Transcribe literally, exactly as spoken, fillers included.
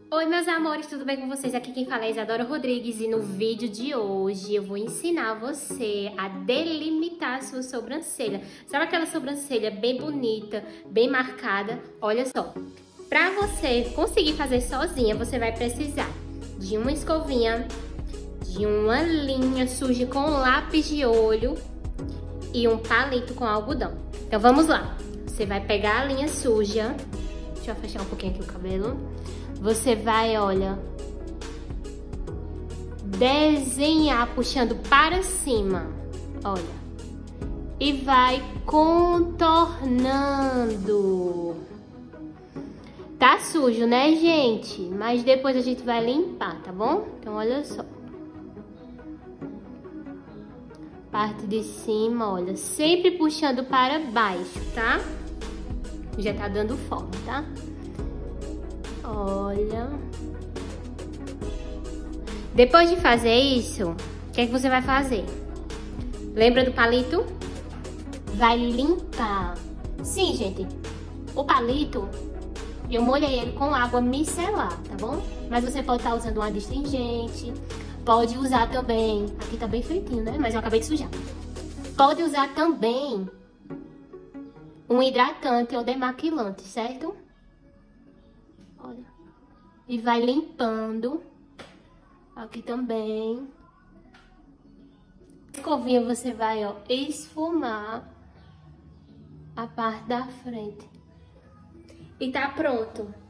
Oi meus amores, tudo bem com vocês? Aqui quem fala é Isadora Rodrigues e no vídeo de hoje eu vou ensinar você a delimitar a sua sobrancelha. Sabe aquela sobrancelha bem bonita, bem marcada? Olha só, pra você conseguir fazer sozinha, você vai precisar de uma escovinha, de uma linha suja com lápis de olho e um palito com algodão. Então vamos lá, você vai pegar a linha suja, deixa eu fechar um pouquinho aqui o cabelo. Você vai, olha, desenhar puxando para cima, olha, e vai contornando. Tá sujo, né, gente? Mas depois a gente vai limpar, tá bom? Então, olha só. Parte de cima, olha, sempre puxando para baixo, tá? Já tá dando forma, tá? Olha. Depois de fazer isso, o que é que você vai fazer? Lembra do palito? Vai limpar. Sim, gente. O palito, eu molhei ele com água micelar, tá bom? Mas você pode estar usando um adstringente. Pode usar também. Aqui tá bem feitinho, né? Mas eu acabei de sujar. Pode usar também um hidratante ou demaquilante, certo? Olha, e vai limpando aqui também. Escovinha você vai, ó, esfumar a parte da frente. E tá pronto.